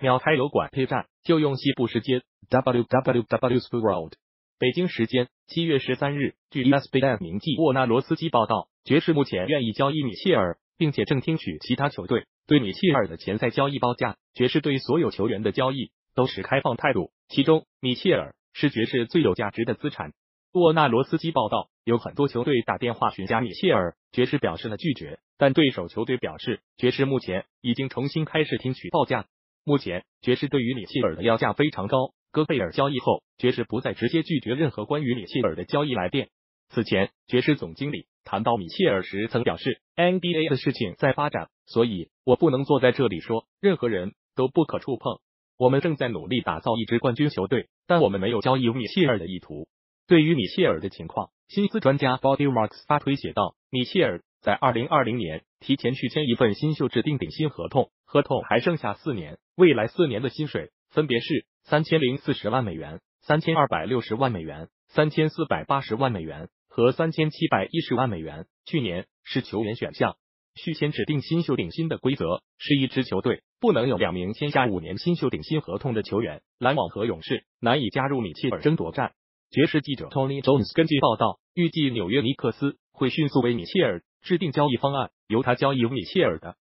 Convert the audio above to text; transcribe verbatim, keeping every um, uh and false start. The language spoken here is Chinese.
秒开油管配站就用西部时间 w w w 点 sport。北京时间七月十三日，据 E S P N 名记沃纳罗斯基报道，爵士目前愿意交易米切尔，并且正听取其他球队对米切尔的潜在交易报价。爵士对所有球员的交易都持开放态度，其中米切尔是爵士最有价值的资产。沃纳罗斯基报道，有很多球队打电话询价米切尔，爵士表示了拒绝，但对手球队表示，爵士目前已经重新开始听取报价。目前，爵士对于米切尔的要价非常高。戈贝尔交易后，爵士不再直接拒绝任何关于米切尔的交易来电。此前，爵士总经理谈到米切尔时曾表示 ，N B A 的事情在发展，所以我不能坐在这里说任何人都不可触碰。我们正在努力打造一支冠军球队，但我们没有交易米切尔的意图。对于米切尔的情况，薪资专家 Bobby Marks 发推写道，米切尔在二零二零年提前续签一份新秀制定顶薪合同，合同还剩下四年，未来四年的薪水分别是三千零四十万美元、三千二百六十万美元、三千四百八十万美元和三千七百一十万美元。去年是球员选项。续签指定新秀顶薪的规则是一支球队不能有两名签下五年新秀顶薪合同的球员。篮网和勇士难以加入米切尔争夺战。爵士记者 Tony Jones 根据报道，预计纽约尼克斯会迅速为米切尔制定交易方案，由他交易米切尔的